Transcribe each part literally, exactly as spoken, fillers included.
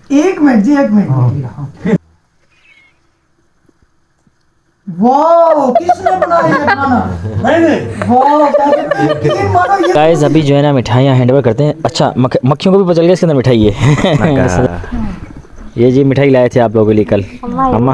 एक मिनट जी, एक मिनट। वाह, किसने बनाया ये खाना? वाह गाइस, अभी जो है ना मिठाइयाँ हैंडओवर करते हैं। अच्छा, मक, मक्खियों को भी पता चल गया इसके अंदर मिठाई है। ये जी मिठाई लाए थे आप लोगों के लिए कल अम्मा।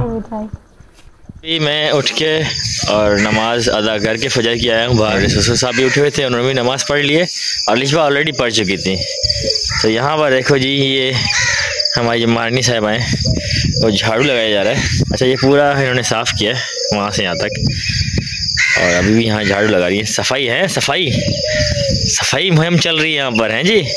अभी मैं उठ के और नमाज अदा करके फजर की आया हूँ बाहर। ससुर साहब भी उठे हुए थे, उन्होंने भी नमाज़ पढ़ लिए और लिशबा ऑलरेडी पढ़ चुकी थी। तो यहाँ पर देखो जी, ये हमारी जो महारानी साहब हैं वो झाड़ू लगाया जा रहा है। अच्छा, ये पूरा इन्होंने साफ़ किया है वहाँ से यहाँ तक, और अभी भी यहाँ झाड़ू लगा रही है। सफाई है, सफाई सफाई मुहिम चल रही है यहाँ पर, हैं जी।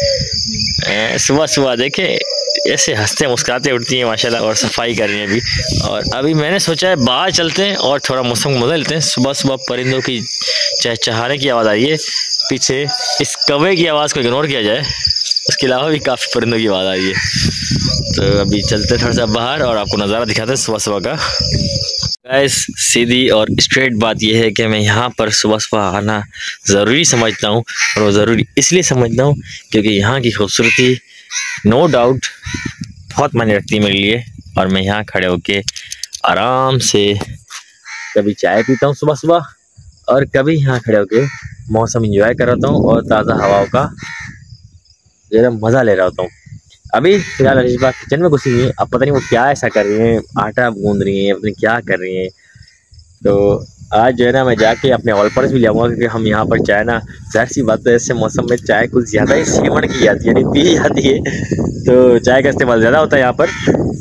सुबह सुबह देखे ऐसे हंसते मुस्कुराते उठती हैं माशाल्लाह, और सफाई कर रही हैं अभी। और अभी मैंने सोचा है बाहर चलते हैं और थोड़ा मौसम को मजा लेते हैं। सुबह सुबह परिंदों की चहचहाने की आवाज़ आ रही है पीछे। इस कौवे की आवाज़ को इग्नोर किया जाए, उसके अलावा भी काफ़ी परिंदों की आवाज़ आ रही है। तो अभी चलते थोड़ा सा बाहर और आपको नज़ारा दिखाते हैं सुबह सुबह का। गाइस, सीधी और स्ट्रेट बात यह है कि मैं यहाँ पर सुबह सुबह आना ज़रूरी समझता हूँ, और वो ज़रूरी इसलिए समझता हूँ क्योंकि यहाँ की खूबसूरती नो डाउट बहुत मायने रखती है मेरे लिए। और मैं यहाँ खड़े होके आराम से कभी चाय पीता हूँ सुबह सुबह, और कभी यहाँ खड़े होके मौसम एंजॉय कर रहा हूँ और ताज़ा हवाओं का जो है मज़ा ले रहा होता हूँ। अभी फिलहाल अलिशबा किचन में घुसी हुई है। अब पता नहीं वो क्या ऐसा कर रही हैं, आटा गूंद रही हैं, पता नहीं क्या कर रही हैं। तो आज जो है ना मैं जाके अपने ऑल पर्स भी ले आऊँगा, क्योंकि हम यहाँ पर चाय ना, जाहिर सी बात है ऐसे मौसम में चाय कुछ ज़्यादा ही सेवन की जाती है, यानी पी जाती है। तो चाय का इस्तेमाल ज़्यादा होता है यहाँ पर।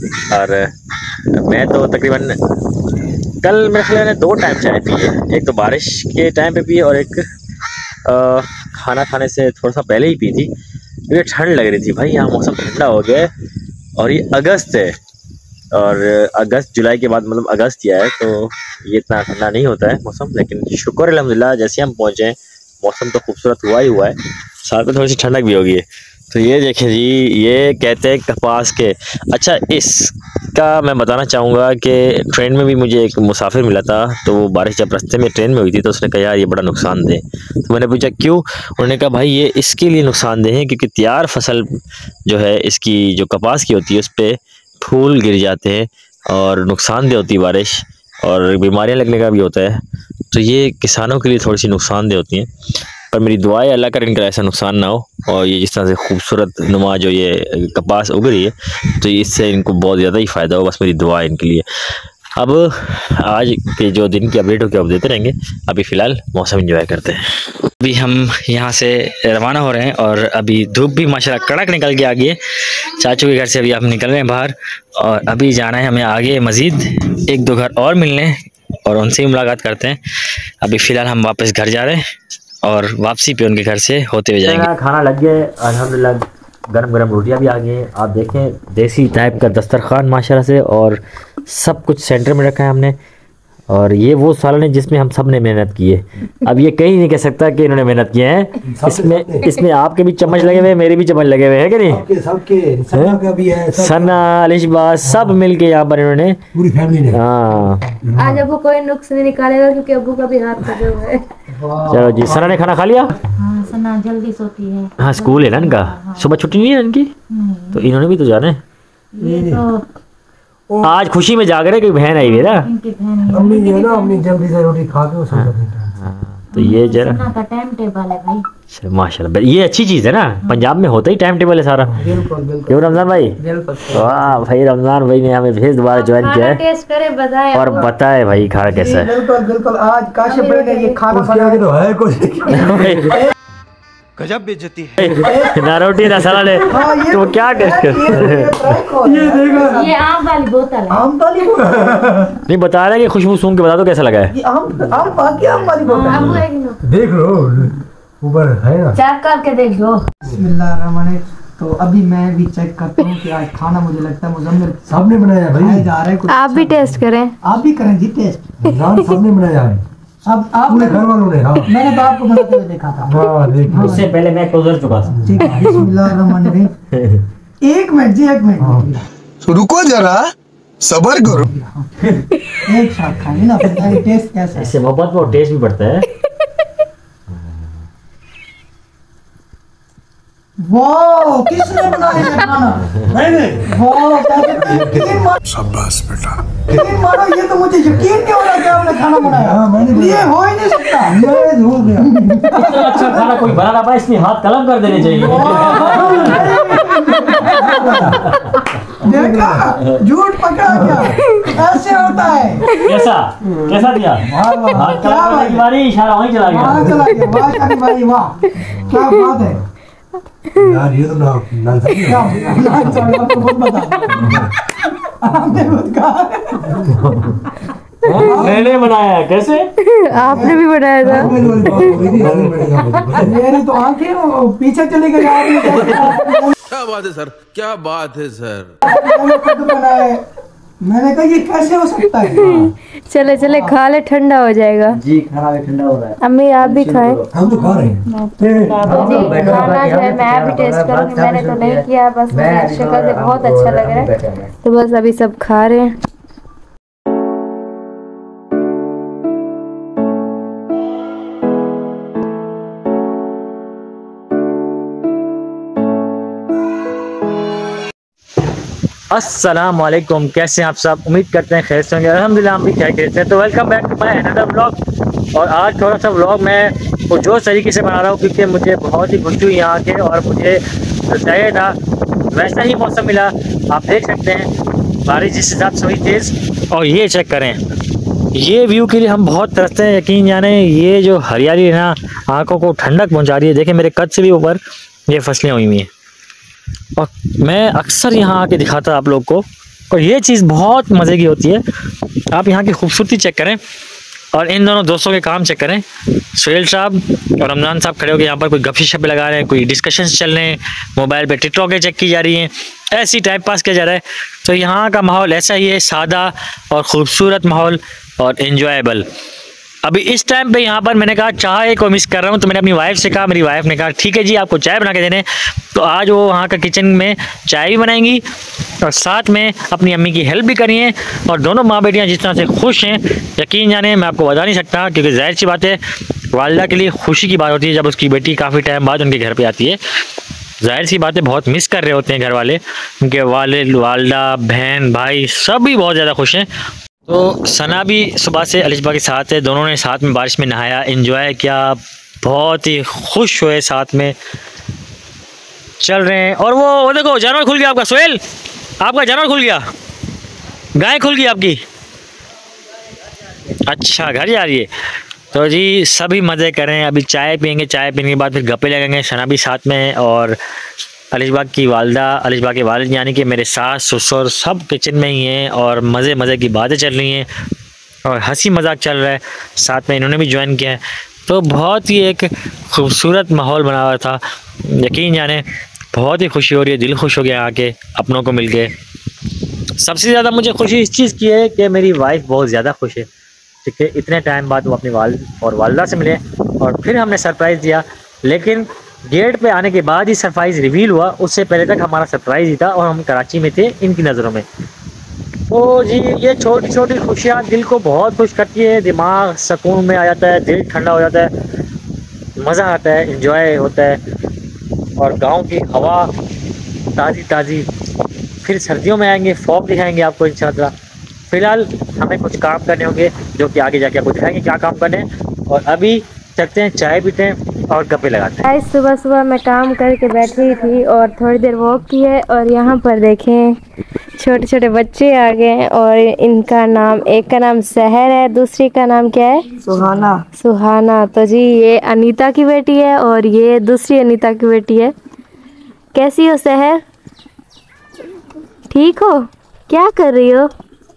और मैं तो तकरीबन कल मेरे ख्याल में दो टाइम चाय पी है। एक तो बारिश के टाइम पे पी और एक आ, खाना खाने से थोड़ा सा पहले ही पी थी, क्योंकि ठंड लग रही थी भाई। यहाँ मौसम ठंडा हो गया है, और ये अगस्त है, और अगस्त जुलाई के बाद मतलब अगस्त ही है, तो ये इतना ठंडा नहीं होता है मौसम। लेकिन शुक्र अल्हम्दुलिल्लाह, जैसे हम पहुँचे हैं मौसम तो खूबसूरत हुआ ही हुआ है, साथ में थोड़ी सी ठंडक भी होगी। तो ये देखें जी, ये कहते हैं कपास के। अच्छा, इसका मैं बताना चाहूँगा कि ट्रेन में भी मुझे एक मुसाफिर मिला था, तो वो बारिश जब रास्ते में ट्रेन में हुई थी तो उसने कहा यार ये बड़ा नुकसानदेह। तो मैंने पूछा क्यों? उन्होंने कहा भाई ये इसके लिए नुकसानदेह है क्योंकि तैयार फसल जो है इसकी, जो कपास की होती है, उस पर फूल गिर जाते हैं और नुकसानदेह होती है बारिश, और बीमारियाँ लगने का भी होता है। तो ये किसानों के लिए थोड़ी सी नुकसानदेह होती हैं। पर मेरी दुआ है अल्लाह करे इनका ऐसा नुकसान ना हो, और ये जिस तरह से खूबसूरत नुमा जो ये कपास उग रही है, तो इससे इनको बहुत ज़्यादा ही फ़ायदा हो। बस मेरी दुआ है इनके लिए। अब आज के जो दिन की अपडेट हो के आप देते रहेंगे। अभी फ़िलहाल मौसम एंजॉय करते हैं। अभी हम यहाँ से रवाना हो रहे हैं, और अभी धूप भी माशाल्लाह कड़क निकल के आ गई है। चाचू के घर से अभी आप निकल रहे हैं बाहर, और अभी जाना है हमें आगे मज़ीद एक दो घर और मिलने, और उनसे ही मुलाकात करते हैं। अभी फ़िलहाल हम वापस घर जा रहे हैं, और वापसी पे उनके घर से होते हुए जाएंगे। खाना लग गया अल्हम्दुलिल्लाह, गरम गरम रोटियां भी आ गई हैं। आप देखें देसी टाइप का दस्तरखान माशाल्लाह से, और सब कुछ सेंटर में रखा है हमने। और ये वो सालन है जिसमें हम सब ने मेहनत की है। अब ये कहीं नहीं कह सकता कि इन्होंने मेहनत किए हैं। इसमें इसमें आपके भी चम्मच लगे हुए हैं, मेरे भी चम्मच लगे हुए हैं, कि नहीं? सबके सना का भी है, सना अलिशबा सब मिलके यहाँ पर इन्होंने पूरी फैमिली ने। हाँ, आज अबू कोई नुक्स नहीं निकालेगा क्योंकि अबू का भी हाथ लगे हुए है। चलो जी, सना ने खाना खा लिया? हाँ, सना जल्दी सोती है। हाँ, स्कूल है ना इनका, सुबह छुट्टी नहीं है इनकी, तो इन्होंने भी तो जाना है। तो आज खुशी में जाग रहे कि बहन आई है ना, अम्मी जो है ना, अम्मी जल्दी से रोटी खा के सो जाती है। तो ये जरा का टाइम टेबल है भाई माशाल्लाह, ये अच्छी चीज़ है ना। पंजाब में होता ही टाइम टेबल है सारा। क्यों रमजान भाई? वाह भाई, रमजान भाई ने हमें फिर दोबारा ज्वाइन किया है, टेस्ट करे बताए और बताए भाई खाना कैसा है। बिल्कुल बिल्कुल, आज काशिफ भाई ने ये खाना बना के तो है कुछ गजब बेइज्जती है। ना रोटी ना सलाद, तो क्या टेस्ट कर? ये देखो, ये आम वाली बोतल है। आम वाली नहीं बता रहे कि खुशबू सूंघ के बता दो कैसा लगा है। ये आम आम बाकी आम वाली बोतल है। देख लो ऊपर है ना, चेक करके देख लो। बिस्मिल्लाहिर्रहमानिर्रहीम। तो अभी मैं भी चेक करता हूँ कि आज खाना मुझे लगता है मुजम्मिल साहब ने बनाया भाई, जा रहा है कुछ। आप भी टेस्ट करें। आप भी करें जी टेस्ट। रमजान साहब ने बनाया है, अब आप पूरे घर वालों ने। हाँ, मैंने तो आपको बनाते हुए देखा था। हाँ, देखो उससे पहले मैं गुजर चुका था। ठीक है, बिस्मिल्लाहिर्रहमानिर्रहीम। एक मिनट जी, एक मिनट रुको जरा, सब्र करो। एक साथ खाएंगे ना, फिर टेस्ट कैसा है। इससे मोहब्बत में टेस्ट भी बढ़ता है। वाह, किसने बनाया ये खाना? मैंने। वाह, तीन मार, शाबाश बेटा। तीन मारो, ये तो मुझे यकीन नहीं हो रहा कि आपने खाना बनाया। हाँ, मैंने ये हो ही नहीं सकता। ये हो गया। इतना अच्छा खाना कोई बना ना पाए, इसमें हाथ कलम कर देने चाहिए। देखा, झूठ पकड़ा गया। ऐसे होता है। कैसा कैसा दिया? वाह, वाह, हाथ क्या कलम करने की बारी, इशारा वहीं चला वाह, गया। चला गया। वाह शानी भाई, वाह, क्या बात है यार, ये तो ना ना क्या आपको बहुत पता। आपने खुद कहा मैंने बनाया। कैसे? आपने भी बनाया था। मेरी तो आंखें वो पीछे चली गई। आपने कैसे क्या बात है सर, क्या बात है सर। खुद बनाया? मैंने कहा ये कैसे हो सकता है? चले चले खा ले, ठंडा हो जाएगा। जी, खाना भी ठंडा हो रहा है। अम्मी आप भी खाएं। हम तो खा रहे हैं। तो जी खाना जो है मैं भी टेस्ट करूंगी। मैंने तो नहीं किया, बस मुझे शक्ल से बहुत अच्छा लग रहा है, तो बस अभी सब खा रहे हैं। अस्सलाम वालेकुम, कैसे हैं आप सब? उम्मीद करते हैं खैर से होंगे। अल्हम्दुलिल्लाह हम भी खैर खैरियत से हैं। तो welcome back to my another vlog. और आज थोड़ा सा व्लॉग मैं कुछ जो तरीके से बना रहा हूँ, क्योंकि मुझे बहुत ही खुशी हुई यहाँ के, और मुझे जो चाहिए था वैसा ही मौसम मिला। आप देख सकते हैं बारिश जिस हिसाब से हुई तेज़। और ये चेक करें, ये व्यू के लिए हम बहुत तरसते हैं, यकीन जाने। ये जो हरियाली है ना, आँखों को ठंडक पहुँचा रही है। देखें मेरे कद से भी ऊपर ये फसलें हुई हुई हैं, और मैं अक्सर यहाँ आके दिखाता आप लोग को। और ये चीज़ बहुत मज़े की होती है। आप यहाँ की खूबसूरती चेक करें, और इन दोनों दोस्तों के काम चेक करें। सुहेल साहब और रमज़ान साहब खड़े होकर यहाँ पर कोई गप्पी शप्पे लगा रहे हैं, कोई डिस्कशंस चल रहे हैं, मोबाइल पे टिकटॉकें चेक की जा रही हैं, ऐसी टाइम पास किया जा रहा है। तो यहाँ का माहौल ऐसा ही है, सादा और ख़ूबसूरत माहौल और इन्जॉयबल। अभी इस टाइम पे यहाँ पर मैंने कहा चाय को मिस कर रहा हूँ, तो मैंने अपनी वाइफ से कहा, मेरी वाइफ ने कहा ठीक है जी आपको चाय बना के देने। तो आज वो वहाँ का किचन में चाय भी बनाएंगी और साथ में अपनी अम्मी की हेल्प भी करी है। और दोनों माँ बेटियाँ जिस तरह से खुश हैं, यकीन जाने मैं आपको बता नहीं सकता, क्योंकि जाहिर सी बात है वालदा के लिए खुशी की बात होती है जब उसकी बेटी काफ़ी टाइम बाद उनके घर पर आती है। जाहिर सी बात है बहुत मिस कर रहे होते हैं घर वाले, उनके वालिद वालदा बहन भाई सब भी बहुत ज़्यादा खुश हैं। तो सना भी सुबह से अलिशबा के साथ है, दोनों ने साथ में बारिश में नहाया, एंजॉय किया, बहुत ही खुश हुए, साथ में चल रहे हैं। और वो वो देखो जानवर खुल गया आपका सोहेल, आपका जानवर खुल गया, गाय खुल गई आपकी। अच्छा घर जा रही है। तो जी सभी मज़े करें, अभी चाय पियेंगे, चाय पीने के बाद फिर गप्पे लगेंगे। सना भी साथ में है, और अलिशबा की वालदा, अलिशबा के वालिद यानी कि मेरे सास ससुर सब किचन में ही हैं, और मज़े मज़े की बातें चल रही हैं और हंसी मजाक चल रहा है। साथ में इन्होंने भी ज्वाइन किया है, तो बहुत ही एक खूबसूरत माहौल बना हुआ था। यकीन जाने बहुत ही खुशी हो रही है, दिल खुश हो गया यहाँ के अपनों को मिल के। सबसे ज़्यादा मुझे खुशी इस चीज़ की है कि मेरी वाइफ बहुत ज़्यादा खुश है, क्योंकि इतने टाइम बाद वो अपनी वालिद और वालदा से मिले, और फिर हमने सरप्राइज़ दिया। लेकिन गेट पे आने के बाद ही सरप्राइज़ रिवील हुआ, उससे पहले तक हमारा सरप्राइज़ ही था, और हम कराची में थे इनकी नज़रों में। तो जी ये छोटी छोटी खुशियाँ दिल को बहुत खुश करती है, दिमाग सुकून में आ जाता है, दिल ठंडा हो जाता है, मज़ा आता है, एंजॉय होता है। और गांव की हवा ताज़ी ताज़ी। फिर सर्दियों में आएंगे, फॉग दिखाएंगे आपको इंशाल्लाह। फ़िलहाल हमें कुछ काम करने होंगे, जो कि आगे जाके आपको दिखाएंगे क्या काम करने हैं। और अभी चलते हैं, चाय पीते हैं और गप्पे लगाते हैं। आज सुबह सुबह मैं काम करके बैठ रही थी और थोड़ी देर वॉक की है, और यहाँ पर देखें छोटे छोटे बच्चे आ गए हैं, और इनका नाम, एक का नाम सहर है, दूसरी का नाम क्या है? सुहाना। सुहाना। तो जी ये अनीता की बेटी है, और ये दूसरी अनीता की बेटी है। कैसी हो सहर? ठीक हो? क्या कर रही हो?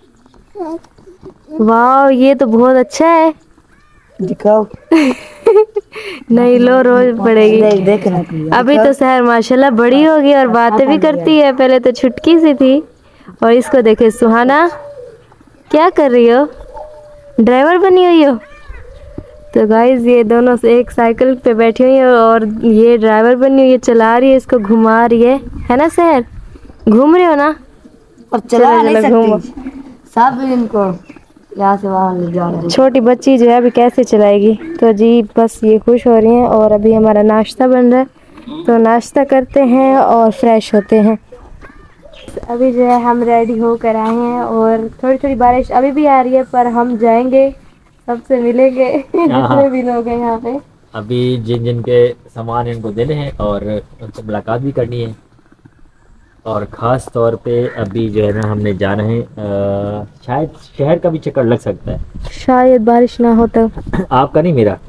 वाह ये तो बहुत अच्छा है। दिखाओ। नहीं लो, रोज पड़ेगी। देखना अभी तो सहर माशाल्लाह बड़ी होगी और बातें भी करती है, पहले तो छुटकी सी थी। और इसको देखे सुहाना, क्या कर रही हो? ड्राइवर बनी हुई हो? तो गाइस ये दोनों से एक साइकिल पे बैठी हुई है, और ये ड्राइवर बनी हुई है, चला रही है, इसको घुमा रही है, है ना सहर? घूम रहे हो ना? और चला नहीं सकती, सब इनको यहाँ से वहाँ ले जा रहे हैं। छोटी बच्ची जो है अभी कैसे चलाएगी? तो जी बस ये खुश हो रही हैं, और अभी हमारा नाश्ता बन रहा है। तो नाश्ता करते हैं और फ्रेश होते हैं। अभी जो है हम रेडी होकर आए हैं और थोड़ी थोड़ी बारिश अभी भी आ रही है, पर हम जाएंगे, सबसे मिलेंगे जितने भी लोग हैं यहाँ पे। अभी जिन जिन के सामान इनको देने हैं और उनसे मुलाकात भी करनी है। और ख़ास तौर पे अभी जो है ना हमने जाना है, आ, शायद शहर का भी चक्कर लग सकता है, शायद बारिश ना हो तो। आपका नहीं, मेरा।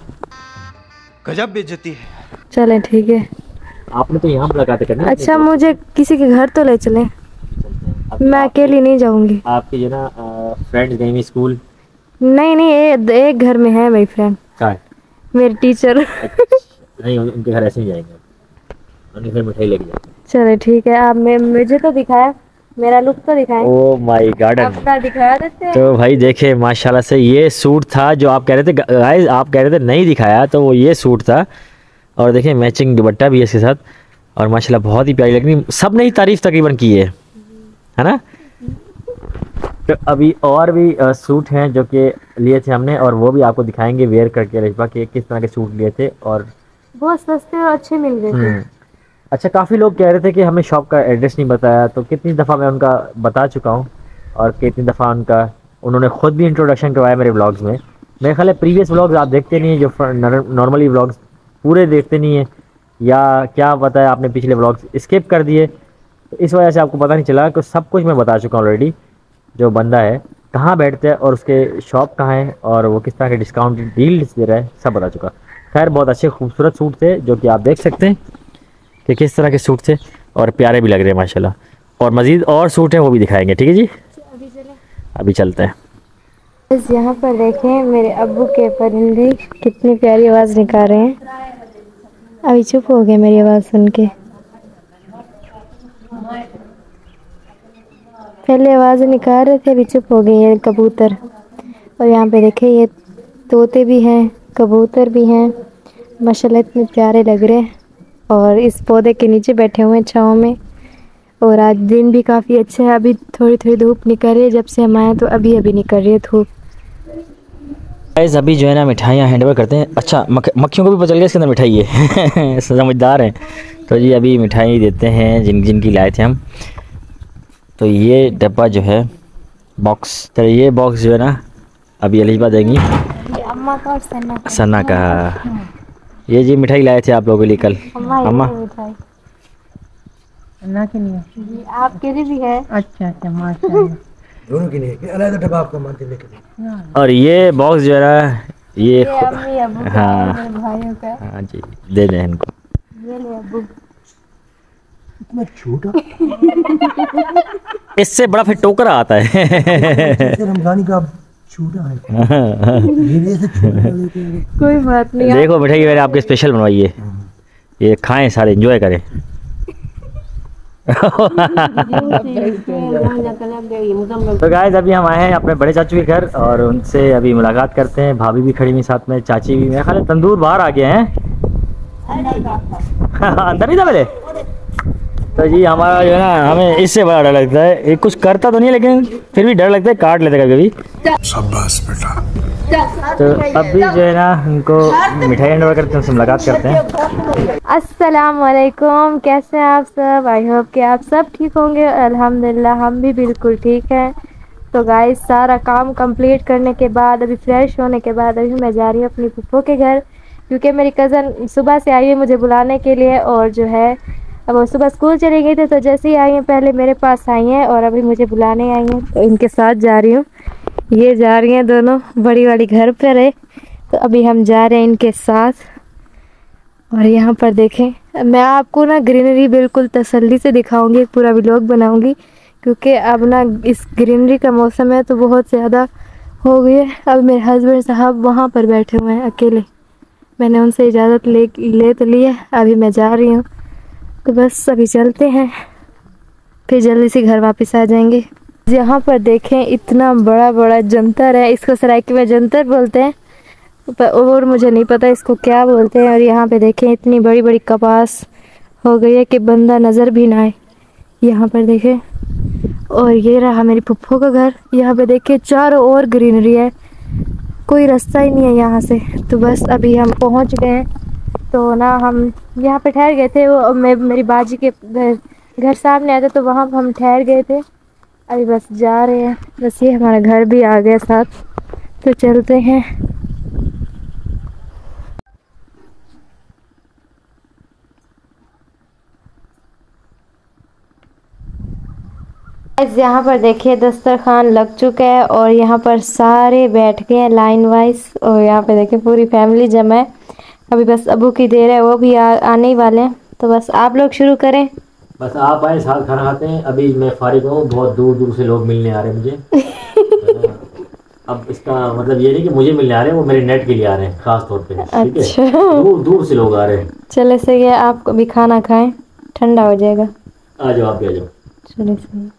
गजब बेइज्जती है। चलें ठीक है। आपने तो यहाँ मुलाकात करनी है। अच्छा मुझे किसी के घर तो ले चलें, मैं अकेली नहीं जाऊंगी। आपके जो ना फ्रेंड्स गई हुई स्कूल? नहीं नहीं, एक, एक घर में है मेरी फ्रेंड, मेरी टीचर। नहीं, उनके घर ऐसे ही जाएंगे, उनके घर मिठाई लेके जाएंगे। चलो ठीक है। आप मैं मुझे तो दिखाया, मेरा लुक तो दिखाएं। ओ माय गॉड, अपना दिखाया देते हैं। तो भाई देखे माशाल्लाह से ये सूट था जो आप कह रहे थे गाइस, आप कह रहे थे नहीं दिखाया, तो वो ये सूट था। और देखें मैचिंग दुपट्टा भी है इसके साथ, और माशाल्लाह बहुत ही प्यारी लग रही, सब ने ही तारीफ तकरीबन की है, है ना। तो अभी और भी आ, सूट हैं जो कि लिए थे हमने, और वो भी आपको दिखाएंगे वेयर करके रेशबा के किस तरह के सूट लिए थे, और बहुत सस्ते और अच्छे मिल गए थे। अच्छा, काफ़ी लोग कह रहे थे कि हमें शॉप का एड्रेस नहीं बताया, तो कितनी दफ़ा मैं उनका बता चुका हूँ, और कितनी दफ़ा उनका उन्होंने ख़ुद भी इंट्रोडक्शन करवाया मेरे व्लॉग्स में। मेरे ख्याल है प्रीवियस व्लॉग्स आप देखते नहीं हैं, जो नॉर्मली व्लॉग्स पूरे देखते नहीं हैं, या क्या पता है आपने पिछले व्लॉग्स स्किप कर दिए, तो इस वजह से आपको पता नहीं चला कि सब कुछ मैं बता चुका हूँ ऑलरेडी। जो बंदा है कहाँ बैठता है और उसके शॉप कहाँ है और वो किस तरह के डिस्काउंट डील्स दे रहा है, सब बता चुका। खैर बहुत अच्छे खूबसूरत सूट थे जो कि आप देख सकते हैं कि किस तरह के सूट थे, और प्यारे भी लग रहे हैं माशाल्लाह। और मज़ीद और सूट हैं वो भी दिखाएंगे, ठीक है जी। अभी चले, अभी चलते हैं। बस यहाँ पर देखें मेरे अब्बू के परिंदे कितनी प्यारी आवाज़ निकाल रहे हैं। अभी चुप हो गए मेरी आवाज़ सुन के, पहले आवाज़ निकाल रहे थे, अभी चुप हो गए ये कबूतर। और यहाँ पे देखें ये तोते भी हैं, कबूतर भी हैं, माशाल्लाह इतने प्यारे लग रहे हैं। और इस पौधे के नीचे बैठे हुए हैं छाँव में, और आज दिन भी काफ़ी अच्छा है। अभी थोड़ी थोड़ी धूप निकल रही है, जब से हम आए तो अभी अभी निकल रही है धूप। गाइस अभी जो है ना मिठाइयाँ हैंड ओवर करते हैं। अच्छा मख, मक्खियों को भी पता चल गया इसके अंदर मिठाई है समझदार हैं। तो जी अभी मिठाई देते हैं जिन जिनकी लाए थे हम। तो ये डब्बा जो है बॉक्स, तो ये बॉक्स जो है ना अभी अलीबा देंगी, अम्मा का और सन्ना का। सन्ना का। ये जी मिठाई लाए थे आप लोगों के लिए कल। अम्मा मिठाई ना के लिए जी आपके लिए भी है। अच्छा अच्छा माशाल्लाह। दोनों के लिए अलग डब्बा आपको मानते लेके। और ये बॉक्स जो है ना ये, ये अम्मी अब्बू का हाँ। और मेरे भाइयों का। हाँ जी दे दें इनको। ये ले अब्बू। इतना छोटा इससे बड़ा फिर टोकरा आता है रमजानी का छोटा है। ये से छोटा लेके कोई बात नहीं। देखो मिठाई मैंने आपके स्पेशल बनवाई है, ये खाएं सारे एंजॉय करें। तो गाइस अभी हम आए हैं अपने बड़े चाचू के घर, और उनसे अभी मुलाकात करते हैं। भाभी भी खड़ी हुई साथ में, चाची भी। मेरे ख्याल तंदूर बाहर आ गए हैं अंदर ही था पहले। तो जी हमारा जो है ना, हमें इससे बड़ा डर लगता है, ये कुछ करता तो नहीं लेकिन फिर भी डर लगता है, काट लेते कभी कभी। शाबाश बेटा। तो अभी जो है ना उनको मिठाई हैंड ओवर करते हैं, उनसे मुलाकात करते हैं। अस्सलाम वालेकुम, कैसे हैं आप सब? आई होप कि आप सब ठीक होंगे। अल्हम्दुलिल्लाह हम भी बिल्कुल ठीक हैं। तो गाइस सारा काम कंप्लीट करने के बाद, अभी फ्रेश होने के बाद, अभी मैं जा रही हूँ अपनी फूफो के घर, क्योंकि मेरी कज़न सुबह से आई है मुझे बुलाने के लिए। और जो है अब वो सुबह स्कूल चली गई थी, तो जैसे ही आई हैं पहले मेरे पास आई हैं और अभी मुझे बुलाने आई हैं, तो इनके साथ जा रही हूँ। ये जा रही हैं दोनों, बड़ी वाली घर पर है, तो अभी हम जा रहे हैं इनके साथ। और यहाँ पर देखें, मैं आपको ना ग्रीनरी बिल्कुल तसल्ली से दिखाऊंगी, पूरा व्लॉग बनाऊंगी, क्योंकि अब ना इस ग्रीनरी का मौसम है तो बहुत ज़्यादा हो गई है। अब मेरे हस्बैंड साहब वहाँ पर बैठे हुए हैं अकेले, मैंने उनसे इजाज़त ले ले तो ली है, अभी मैं जा रही हूँ। तो बस अभी चलते हैं, फिर जल्दी से घर वापस आ जाएंगे। यहाँ पर देखें इतना बड़ा बड़ा जंतर है, इसको सराइकी में जंतर बोलते हैं, और मुझे नहीं पता इसको क्या बोलते हैं। और यहाँ पे देखें इतनी बड़ी बड़ी कपास हो गई है कि बंदा नज़र भी ना आए। यहाँ पर देखें, और ये रहा मेरी पुप्पो का घर। यहाँ पे देखें चारों ओर ग्रीनरी है, कोई रास्ता ही नहीं है यहाँ से। तो बस अभी हम पहुँच गए हैं तो ना हम यहाँ पे ठहर गए थे। वो मैं मेरी बाजी के घर घर सामने आया था तो वहाँ पर हम ठहर गए थे। अभी बस जा रहे हैं, बस ये हमारा घर भी आ गया साथ, तो चलते हैं। यहाँ पर देखिए दस्तरखान लग चुका है और यहाँ पर सारे बैठ गए हैं लाइन वाइज। और यहाँ पे देखिए पूरी फैमिली जमा है। अभी बस अबू की देर है, वो भी आ, आने ही वाले हैं। तो बस आप लोग शुरू करें। बस आप आए, साथ खाना खाते हैं। अभी मैं फारिग हूँ, बहुत दूर दूर से लोग मिलने आ रहे हैं मुझे। अब इसका मतलब ये नहीं कि मुझे मिलने आ रहे हैं, वो मेरे नेट के लिए आ रहे हैं खास तौर पे। अच्छा, दूर दूर से लोग आ रहे हैं। चले सही है, आप भी खाना खाएं, ठंडा हो जाएगा। आ जाओ, आप भी आ जाओ। चले सही।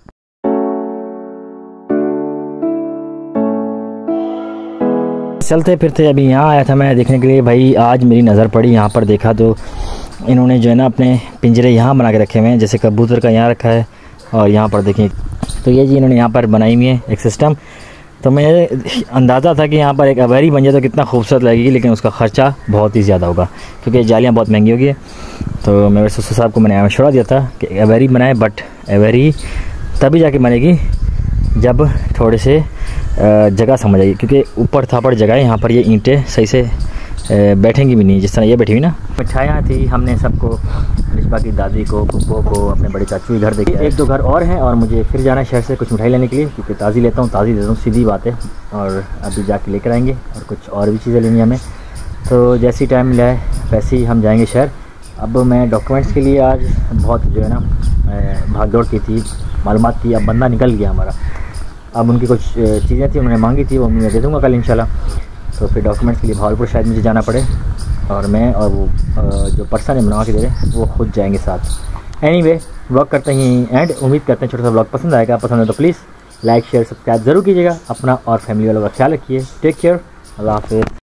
चलते फिरते अभी यहाँ आया था मैं देखने के लिए। भाई आज मेरी नज़र पड़ी यहाँ पर, देखा तो इन्होंने जो है ना अपने पिंजरे यहाँ बना के रखे हुए हैं। जैसे कबूतर का यहाँ रखा है और यहाँ पर देखें तो ये जी इन्होंने यहाँ पर बनाई हुई है एक सिस्टम। तो मुझे अंदाज़ा था कि यहाँ पर एक अवेरी बन जाए तो कितना खूबसूरत लगेगी, लेकिन उसका ख़र्चा बहुत ही ज़्यादा होगा क्योंकि जालियाँ बहुत महंगी होगी। तो मेरे ससुर साहब को मैंने मशवरा दिया था कि अवेरी बनाए, बट अवेरी तभी जाके बनेगी जब थोड़े से जगह समझ आएगी, क्योंकि ऊपर थापड़ जगह है। यहाँ पर ये ईंटें सही से बैठेंगी भी नहीं, जिस तरह ये बैठी हुई ना। मिठाइयाँ थी, हमने सबको, रिश्बा की दादी को, पुप्पो को, अपने बड़े चाचू के घर देखे। एक दो घर और हैं और मुझे फिर जाना है शहर से कुछ मिठाई लेने के लिए, क्योंकि ताज़ी लेता हूँ ताज़ी देता हूँ, सीधी बात है। और अभी जाके लेकर आएंगे और कुछ और भी चीज़ें लेनी हमें। तो जैसी टाइम मिला है वैसे ही हम जाएँगे शहर। अब मैं डॉक्यूमेंट्स के लिए आज बहुत जो है ना भाग दौड़ की थी, मालूमात की। अब बंदा निकल गया हमारा। अब उनकी कुछ चीज़ें थी उन्होंने मांगी थी, वो मैं दे दूँगा कल इंशाल्लाह। तो फिर डॉक्यूमेंट्स के लिए भावलपुर शायद मुझे जाना पड़े, और मैं और वो जो पर्सन है बनवा के दे रहे वो खुद जाएंगे साथ। एनीवे व्लॉग करते ही एंड। उम्मीद करते हैं छोटा सा व्लॉग पसंद आएगा। पसंद है तो प्लीज़ लाइक शेयर सब्सक्राइब ज़रूर कीजिएगा। अपना और फैमिली वालों का ख्याल रखिए। टेक केयर, अल्लाह हाफ़िज़।